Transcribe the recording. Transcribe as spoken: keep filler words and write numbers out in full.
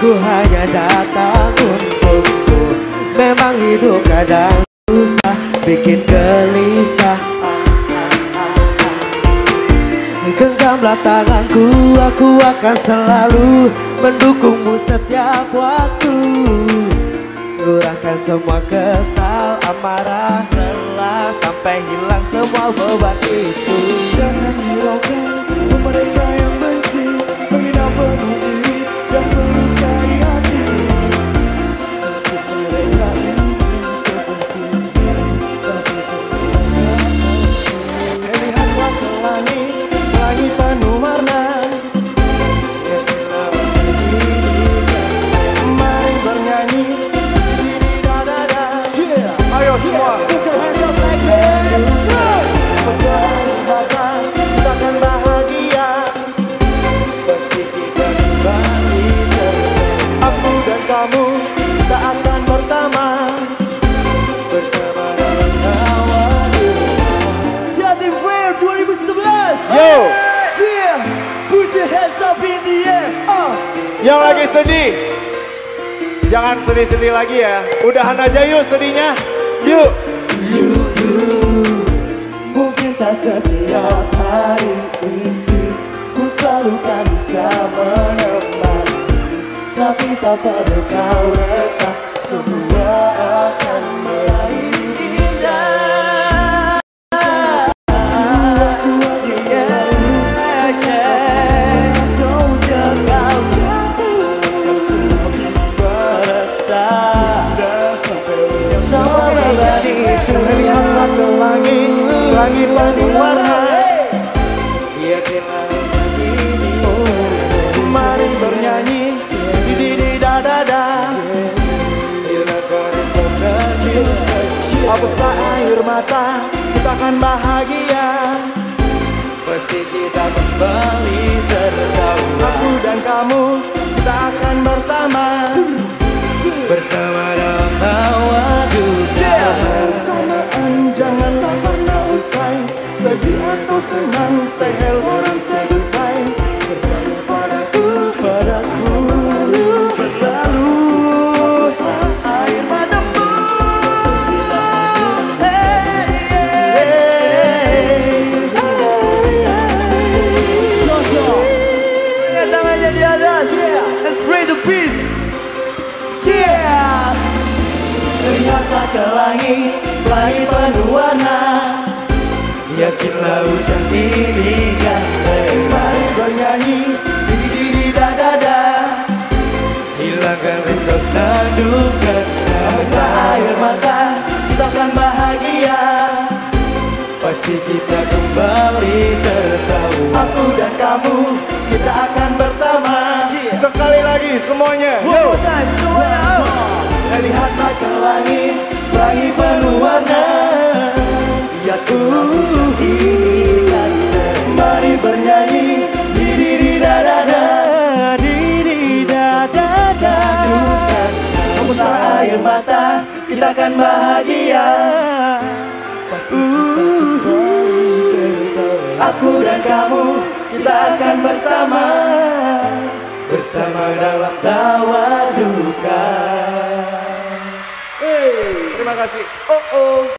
Ku hanya datang untukmu. Memang hidup kadang susah, bikin gelisah. Genggamlah tanganku, aku akan selalu mendukungmu setiap waktu. Curahkan semua kesal, amarah, lelah, sampai hilang semua beban itu. Jangan hiraukan mereka yang benci, menghina penuh diri dan melukai hati. Mereka ingin seperti tapi lihatlah ke langit, langit penuh warna. Mari bernyanyi. Ayo semua, put your hands up like this. Kita akan bahagia, pasti kita kembali. Aku dan kamu, kita akan bersama, bersama dalam tawa. Jatim Fair dua ribu sebelas. Yo, yeah, put your hands up in the air. Uh. Yang lagi sedih, jangan sedih-sedih lagi ya. Udahan aja yuk sedihnya. Yuk. You, you, mungkin tak setiap hari ini ku selalu kan bisa menemani, tapi tak perlu kau resah, semua akan berakhir indah. Aku akan selalu kau jaga, kau semua beresah sama pribadi itu. Lihatlah ke langit, langit penuh warna. Yakinlah ini, Mari bernyanyi, di di di da da da. Hapuslah air mata, kita akan bahagia, pasti kita kembali tertawa. aku dan kamu, kita akan bersama, bersama dalam tawa duka. bersamaan janganlah pernah usai, sedih atau senang, say hello dan say goodbye. Percaya padaku, Padaku berlalu air matamu. Jojo, lihat tangannya di atas. Let's pray the peace. Yeah. Lihatlah ke langit, langit penuh warna. Yakinlah hujan ini kan. mari bernyanyi, Di di di da da da. Hilangkan risau dan duka. Hapuslah air mata, kita akan bahagia, pasti kita kembali tertawa. aku dan kamu, Kita akan bersama. sekali lagi semuanya. One more time, semuanya. Lihatlah ke langit, langit penuh warna. Ya Tuhan, mari bernyanyi. Di di di da da da, di di da da da. Hapuslah air mata, kita akan bahagia. Pasti kita kembali tertawa. Aku dan kamu, kita akan bersama, bersama dalam tawa duka. Hey, terima kasih. Oh oh.